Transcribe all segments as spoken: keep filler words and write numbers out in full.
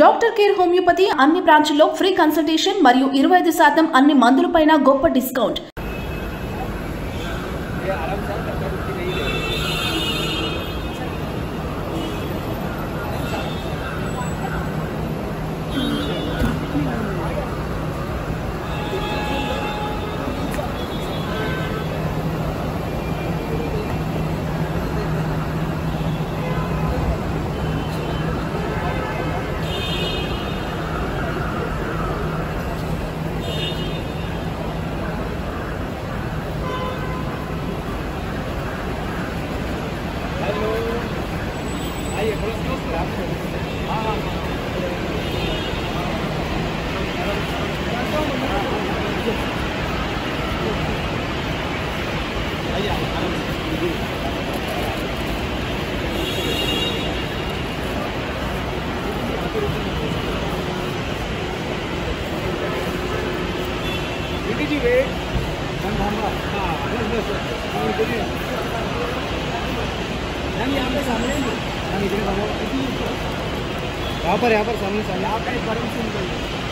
Doctor care homeopathy అన్ని బ్రాంచ్ల్లో free consultation మరియు ఇరవై ఐదు శాతం అన్ని మందులపైన గొప్ప డిస్కౌంట్. यहाँ पर यहाँ पर सामने सामने आप एक बार सुन लो।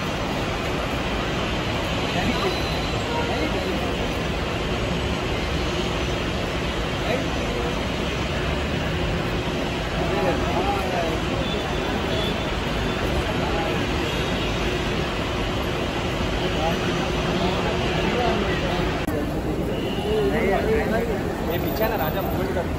ये पीछे ना राजा मोबाइल का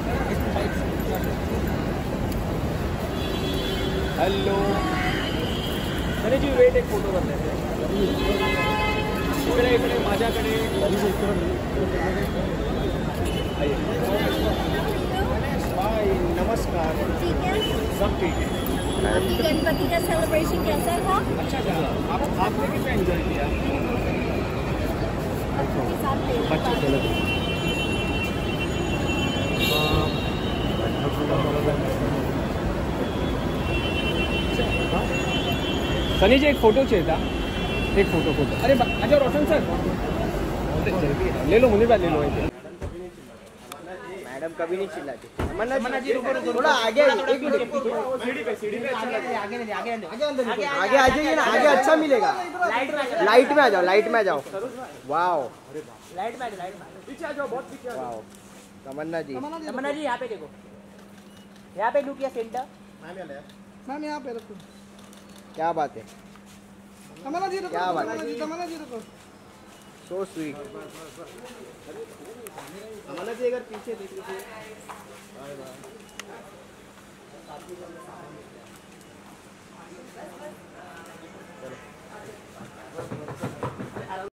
हेलो अरे जी वेट एक फोटो कर लेते हैं इकडे इकडे माझ्याकडे आइए हाय नमस्कार सब ठीक है आपकी गणपति का सेलिब्रेशन कैसा था? अच्छा था आप आपने कितना एंजॉय किया बच्चे सेलिब्रेशन सनी जी एक फोटो चाहिए था एक फोटो फोटो अरे अच्छा रोशन सर ले लो मुझे ले लो मैडम कभी नहीं चिल्लाती मन्ना जी रुको रुको थोड़ा आगे एक मिनट सीढ़ी पे सीढ़ी पे आगे आगे आगे आगे आ जाइए ना आगे अच्छा मिलेगा लाइट में आ जाओ लाइट में आ जाओ वाओ लाइट में लाइट में पीछे आ जाओ बहुत पीछे आ जाओ तमन्ना जी तमन्ना जी यहाँ पे देखो यहाँ पे लुक या सेंटर मैम यहाँ पे रखो क्या बात है तमन्ना जी रुको क्या बात है तमन्ना जी रुको सो स्वीट तमन्ना जी अगर पीछे देख लीजिए